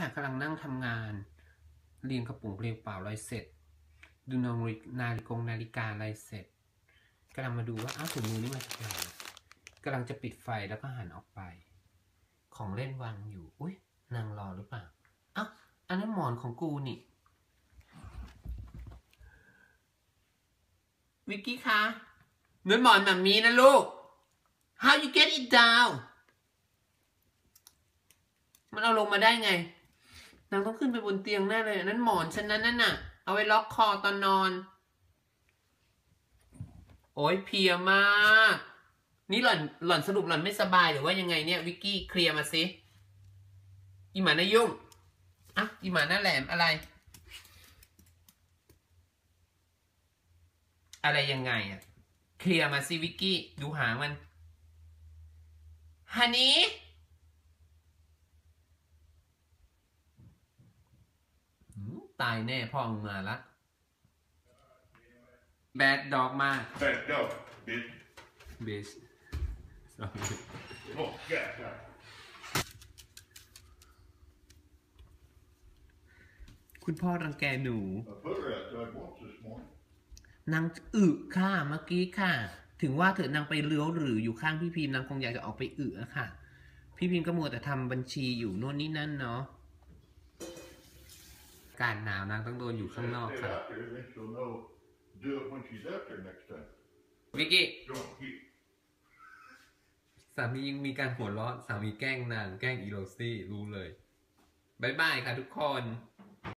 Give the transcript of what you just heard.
ค่ะกำลังนั่งทำงานเรียงกระปุกเรียงเปล่าอะไรเสร็จดูนาฬิกาอะไรเสร็จกำลังมาดูว่าอ้าวถุงมือนี่มาจากไหนกำลังจะปิดไฟแล้วก็หันออกไปของเล่นวางอยู่อุ้ยนางรอหรือเปล่าอ้าวอันนั้นหมอนของกูนี่วิกกี้คะนั่นหมอนแบบนี้นะลูก How you get it down มันเอาลงมาได้ไงนางต้องขึ้นไปบนเตียงแน่เลยนั่นหมอนฉันนั่นน่ะเอาไว้ล็อกคอตอนนอนโอ้ยเพลียมากนี่หล่อนสรุปหล่อนไม่สบายหรือว่ายังไงเนี่ยวิกกี้เคลียร์มาสิอีหมาหน้ายุ่งอ่ะอีหมาหน้าแหลมอะไรยังไงอ่ะเคลียร์มาสิวิกกี้ดูหางมันฮันนี่ตายแน่พ่อมึงมาละแบดด็อกมาก Bad dog, bitch. เบส Oh, yeah. คุณพ่อรังแกหนู I put her outside once this morning. นางอึค่ะเมื่อกี้ค่ะถึงว่าเถอะนางไปเลี้ยวหรืออยู่ข้างพี่พิมพ์นางคงอยากจะออกไปอึค่ะพี่พิมพ์ก็มัวแต่ทำบัญชีอยู่โน่นนี่นั่นเนาะการหนาวนางต้องโดนอยู่ข้างนอกค่ะ Out there, then she'll know. Do it when she's out there next time. วิกกี้ Don't keep. สามียังมีการหัวเราะสามีแกล้งนางแกล้งอีโรซี่รู้เลยบายบายค่ะทุกคน